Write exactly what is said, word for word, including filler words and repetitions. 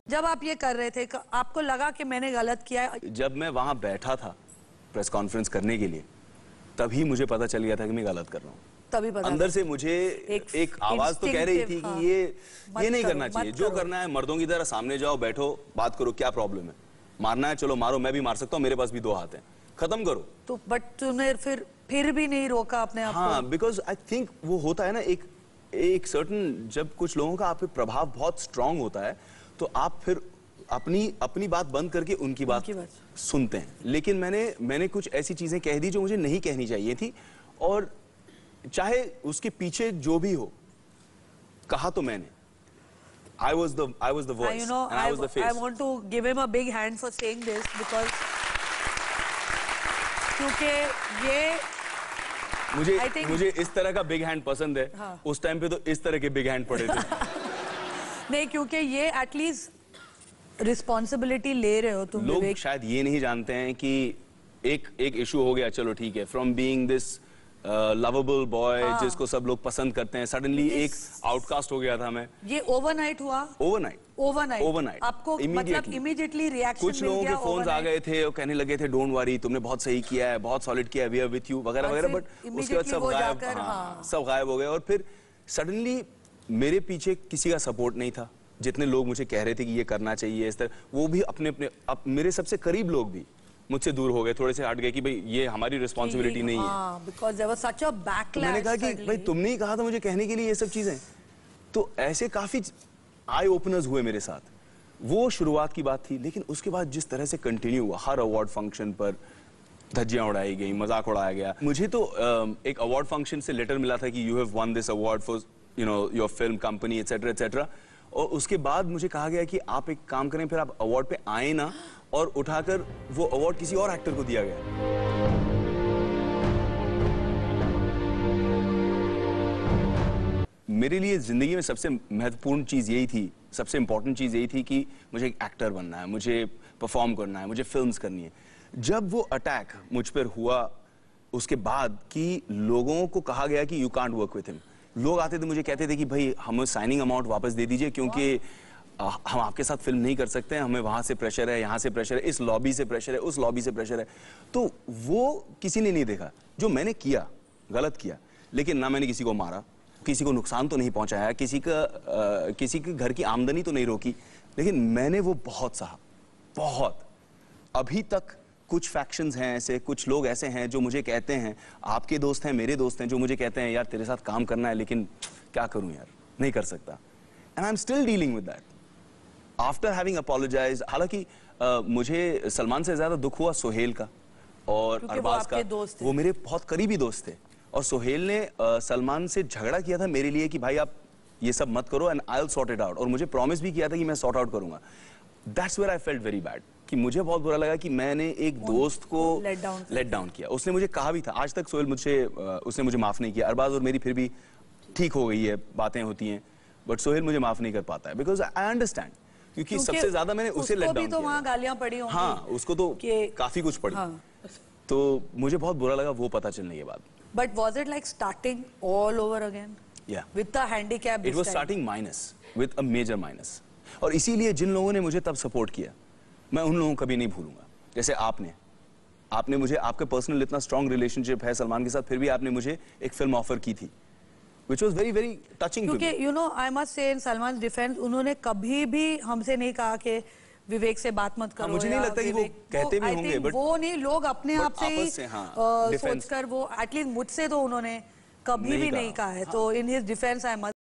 जब आप ये कर रहे थे आपको लगा कि मैंने गलत किया? जब मैं वहां बैठा था प्रेस कॉन्फ्रेंस करने के लिए तभी मुझे पता चल गया था कि मैं गलत कर रहा हूँ। तभी पता अंदर से मुझे एक, एक आवाज तो कह रही थी हाँ, कि ये ये नहीं करना चाहिए। जो करो। करना है मर्दों की तरह सामने जाओ, बैठो, बात करो, क्या प्रॉब्लम है? मारना है चलो मारो, मैं भी मार सकता हूँ, मेरे पास भी दो हाथ हैं, खत्म करो। तो बट तूने फिर फिर भी नहीं रोका अपने आप को? हाँ, बिकॉज आई थिंक वो होता है ना, एक एक सर्टन, जब कुछ लोगों का आप पे प्रभाव बहुत स्ट्रांग होता है तो आप फिर अपनी अपनी बात बंद करके उनकी बात, उनकी बात सुनते हैं। लेकिन मैंने मैंने कुछ ऐसी चीजें कह दी जो मुझे नहीं कहनी चाहिए थी, और चाहे उसके पीछे जो भी हो, कहा तो मैंने। I was the I was the voice you know, and I, I was the face. I want to give him a big hand for saying this because क्योंकि ये मुझे think... मुझे इस तरह का बिग हैंड पसंद है। हाँ। उस टाइम पे तो इस तरह के बिग हैंड पड़े थे। नहीं, क्योंकि ये एटलीस्ट रिस्पॉन्सिबिलिटी ले रहे हो तुम। लोग शायद ये नहीं जानते हैं कि एक एक इशू हो गया, चलो ठीक है, from being this lovable boy जिसको सब लोग पसंद करते हैं, सडनली एक आउटकास्ट हो गया था मैं। ये ओवरनाइट हुआ? ओवरनाइट ओवरनाइट ओवरनाइट आपको मतलब इमीडिएटली रिएक्शन कुछ लोगों के फोन्स आ गए थे और कहने लगे थे डोंट वरी, तुमने बहुत सही किया है, बहुत सॉलिड किया है, वी आर विद यू वगैरह वगैरह, बट उसके बाद सब गायब। हाँ, सब गायब हो गए। और फिर सडनली मेरे पीछे किसी का सपोर्ट नहीं था। जितने लोग मुझे कह रहे थे कि ये करना चाहिए इस तरह, वो भी अपने अपने अप, मेरे सबसे करीब लोग भी मुझसे दूर हो गए, थोड़े से हट गए कि भाई ये हमारी रिस्पॉन्सिबिलिटी नहीं हाँ, है। because there was such a backlash. मैंने कहा कि भाई तुमने ही कहा था मुझे कहने के लिए ये सब चीजें। तो ऐसे काफी आई ओपनर्स हुए मेरे साथ। वो शुरुआत की बात थी, लेकिन उसके बाद जिस तरह से कंटिन्यू हुआ, हर अवार्ड फंक्शन पर धज्जियां उड़ाई गई, मजाक उड़ाया गया। मुझे तो एक अवार्ड फंक्शन से लेटर मिला था कि you have won this award for you know your film company etcetera etcetera, और उसके बाद मुझे कहा गया कि आप एक काम करें, फिर आप अवार्ड पे आए ना, और उठाकर वो अवार्ड किसी और एक्टर को दिया गया। मेरे लिए जिंदगी में सबसे महत्वपूर्ण चीज यही थी, सबसे इंपॉर्टेंट चीज यही थी कि मुझे एक एक्टर बनना है, मुझे परफॉर्म करना है, मुझे फिल्म्स करनी है। जब वो अटैक मुझ पर हुआ उसके बाद कि लोगों को कहा गया कि you can't work with him, लोग आते थे मुझे कहते थे कि भाई हमें साइनिंग अमाउंट वापस दे दीजिए क्योंकि आ, हम आपके साथ फिल्म नहीं कर सकते हैं, हमें वहां से प्रेशर है, यहाँ से प्रेशर है, इस लॉबी से प्रेशर है, उस लॉबी से प्रेशर है। तो वो किसी ने नहीं देखा जो मैंने किया, गलत किया, लेकिन ना मैंने किसी को मारा, किसी को नुकसान तो नहीं पहुंचाया, किसी का आ, किसी के घर की आमदनी तो नहीं रोकी, लेकिन मैंने वो बहुत सहा, बहुत। अभी तक कुछ फैक्शंस हैं ऐसे, कुछ लोग ऐसे हैं जो मुझे कहते हैं, आपके दोस्त हैं, मेरे दोस्त हैं, जो मुझे कहते हैं यार तेरे साथ काम करना है, लेकिन क्या करूं यार, नहीं कर सकता। And I am still dealing with that after having apologised. हालांकि मुझे सलमान से ज्यादा दुख हुआ सोहेल का और अरबाज का, वो मेरे बहुत करीबी दोस्त थे, और सोहेल ने uh, सलमान से झगड़ा किया था मेरे लिए कि भाई आप ये सब मत करो and I will sort it out, और मुझे प्रॉमिस भी किया था कि मैं सॉर्ट आउट करूंगा। That's where I felt very bad, कि मुझे बहुत बुरा लगा कि मैंने एक दोस्त को लेट डाउन लेट डाउन किया। उसने मुझे कहा भी था, आज तक सोहेल मुझे उसने मुझे माफ नहीं किया। अरबाज और मेरी फिर भी ठीक हो गई है, बातें होती हैं, बट सोहेल मुझे माफ नहीं कर पाता है, बिकॉज आई अंडरस्टैंड, क्योंकि सबसे ज्यादा मैंने उसे लेट डाउन किया। तो वहाँ गालियां पड़ी होंगी। हाँ, उसको तो काफी कुछ पड़ी। हाँ। तो मुझे बहुत बुरा लगा वो पता चलने के बाद। But was it like starting all over again? या with the handicap? It was starting minus, with a major minus. और इसीलिए जिन लोगों ने मुझे तब सपोर्ट किया, मैं उन लोगों को कभी नहीं भूलूंगा। जैसे आपने आपने मुझे, आपका पर्सनल इतना स्ट्रॉन्ग रिलेशनशिप है सलमान के साथ, फिर भी आपने मुझे एक फिल्म ऑफर की थी, which was very very touching to me. क्योंकि you know I must say in Salman's defense, उन्होंने कभी भी हमसे नहीं कहा कि विवेक से बात मत करो। मुझे नहीं लगता कि वो कहते भी होंगे, बट वो नहीं, लोग अपने आप से ही सोचकर, वो एटलीस्ट मुझसे तो उन्होंने कभी भी नहीं कहा है। तो in his defense I must